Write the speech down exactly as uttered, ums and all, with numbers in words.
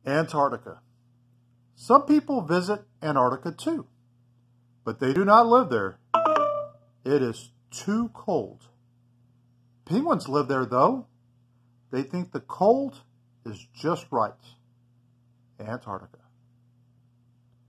Antarctica. Some people visit Antarctica too, but they do not live there. It is too cold. Penguins live there though. They think the cold is just right. Antarctica.